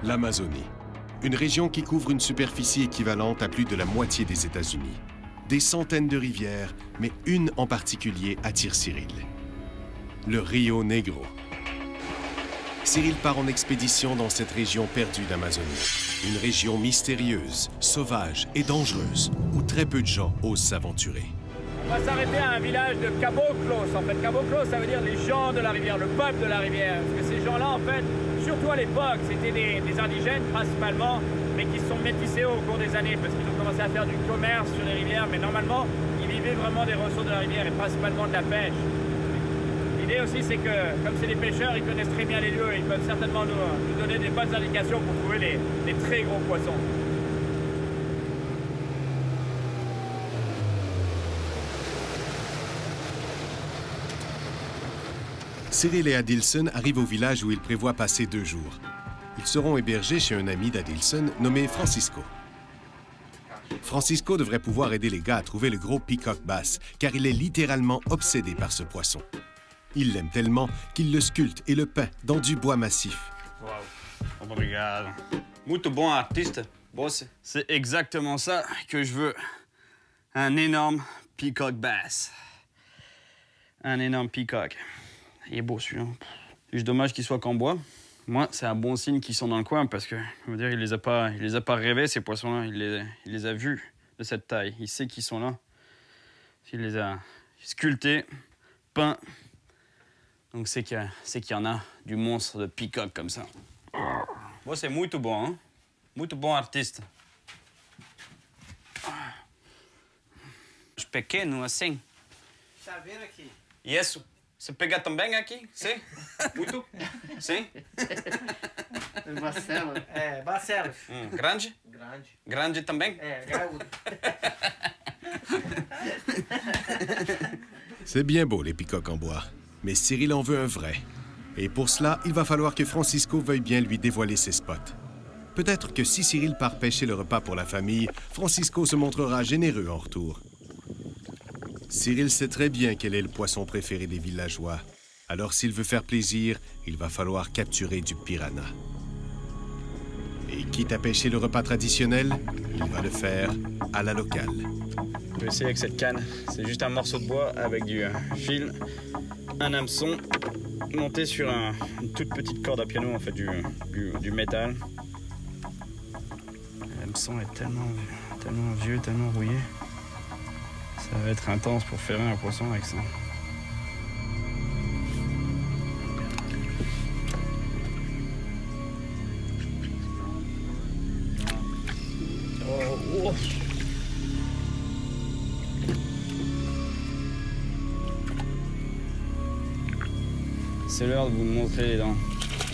L'Amazonie. Une région qui couvre une superficie équivalente à plus de la moitié des États-Unis. Des centaines de rivières, mais une en particulier attire Cyril. Le Rio Negro. Cyril part en expédition dans cette région perdue d'Amazonie. Une région mystérieuse, sauvage et dangereuse, où très peu de gens osent s'aventurer. On va s'arrêter à un village de Caboclos. En fait, Caboclos, ça veut dire les gens de la rivière, le peuple de la rivière. Parce que ces gens-là, en fait, surtout à l'époque, c'était des indigènes principalement, mais qui se sont métissés au cours des années parce qu'ils ont commencé à faire du commerce sur les rivières. Mais normalement, ils vivaient vraiment des ressources de la rivière et principalement de la pêche. L'idée aussi, c'est que, comme c'est des pêcheurs, ils connaissent très bien les lieux. Ils peuvent certainement nous donner des bonnes indications pour trouver les très gros poissons. Cyril et Adilson arrivent au village où ils prévoient passer 2 jours. Ils seront hébergés chez un ami d'Adilson nommé Francisco. Francisco devrait pouvoir aider les gars à trouver le gros peacock bass, car il est littéralement obsédé par ce poisson. Il l'aime tellement qu'il le sculpte et le peint dans du bois massif. Wow. Obrigado. Muito bon artiste, boss. C'est exactement ça que je veux. Un énorme peacock bass. Un énorme peacock. Il est beau celui-là. Juste dommage qu'il soit qu'en bois. Moi, c'est un bon signe qu'ils sont dans le coin parce que, je veux dire, il les a pas rêvés ces poissons-là. Il les a vus de cette taille. Il sait qu'ils sont là. Il les a sculptés, peints. Donc c'est qu'il y en a du monstre de peacock comme ça. Bon, c'est muito bon, hein? Muito bon artiste. Os pequenos assim. Chaveiro aqui. Isso. Você pega também aqui? Sim? Muito? Sim? Barcelos. É, Barcelos. Grande? Grande. Grande também? É, graúdo. C'est bien beau, les peacocks en bois, mais Cyril en veut un vrai. Et pour cela, il va falloir que Francisco veuille bien lui dévoiler ses spots. Peut-être que si Cyril part pêcher le repas pour la famille, Francisco se montrera généreux en retour. Cyril sait très bien quel est le poisson préféré des villageois. Alors s'il veut faire plaisir, il va falloir capturer du piranha. Et quitte à pêcher le repas traditionnel, il va le faire à la locale. Je vais essayer avec cette canne. C'est juste un morceau de bois avec du fil, un hameçon, monté sur une toute petite corde à piano, en fait, du métal. L'hameçon est tellement vieux, tellement rouillé. Ça va être intense pour faire un poisson avec ça. Oh. C'est l'heure de vous montrer les dents.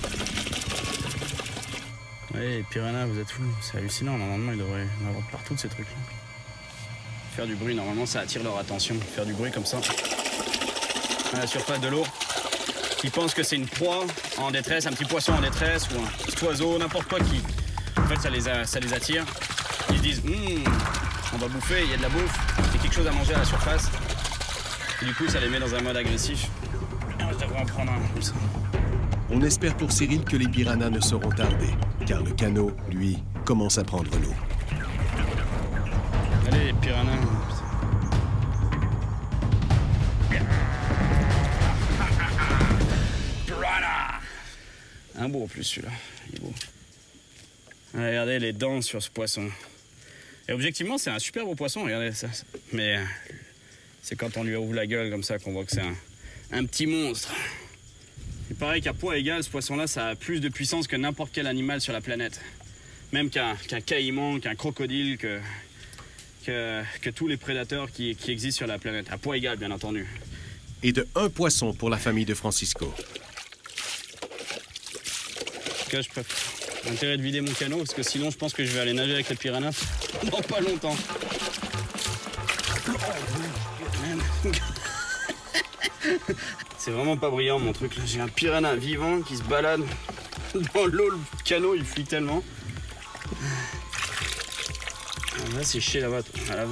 Oui, les piranhas, vous êtes fous. C'est hallucinant. Normalement, il devrait y en avoir partout de ces trucs-là. Faire du bruit, normalement, ça attire leur attention. Faire du bruit comme ça, à la surface de l'eau. Ils pensent que c'est une proie en détresse, un petit poisson en détresse, ou un petit oiseau, n'importe quoi qui... En fait, ça les attire. Ils se disent, on va bouffer, il y a de la bouffe, il y a quelque chose à manger à la surface. Et du coup, ça les met dans un mode agressif. Je devrais en prendre un comme ça. On espère pour Cyril que les piranhas ne seront tardés, car le canot, lui, commence à prendre l'eau. Allez, les piranhas. Piranha! Un beau en plus celui-là, il est beau. Regardez les dents sur ce poisson. Et objectivement, c'est un super beau poisson, regardez ça. Mais c'est quand on lui ouvre la gueule comme ça qu'on voit que c'est un petit monstre. Il paraît qu'à poids égal, ce poisson-là, ça a plus de puissance que n'importe quel animal sur la planète. Même qu'un caïman, qu'un crocodile, que tous les prédateurs qui existent sur la planète. À poids égal, bien entendu. Et de 1 poisson pour la famille de Francisco. En tout cas, je préfère intérêt de vider mon canot, parce que sinon, je pense que je vais aller nager avec les piranhas dans pas longtemps. C'est vraiment pas brillant, mon truc. J'ai un piranha vivant qui se balade dans l'eau. Le canot, il fuit tellement. On va sécher là-bas, à l'avant.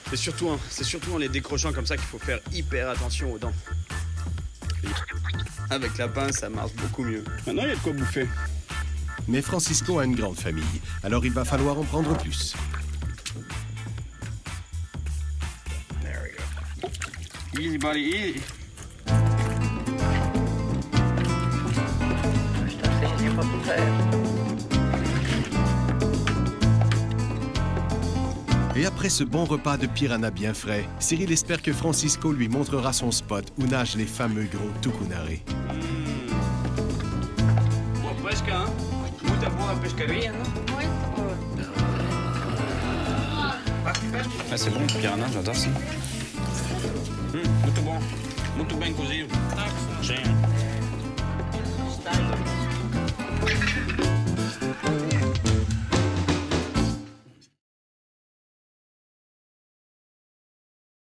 C'est surtout en les décrochant comme ça qu'il faut faire hyper attention aux dents. Avec la pince, ça marche beaucoup mieux. Maintenant, il y a de quoi bouffer. Mais Francisco a une grande famille, alors il va falloir en prendre plus. There we go. Easy, buddy, easy. Je t'enseigne, j'ai pas tout faire. Et après ce bon repas de piranha bien frais, Cyril espère que Francisco lui montrera son spot où nagent les fameux gros tucunarés. Boa pesca, hein? Muita boa pescaria, non? Oui. Ah, c'est bon, le piranha, j'adore ça. Muito bom. Muito bem cozido. Sim.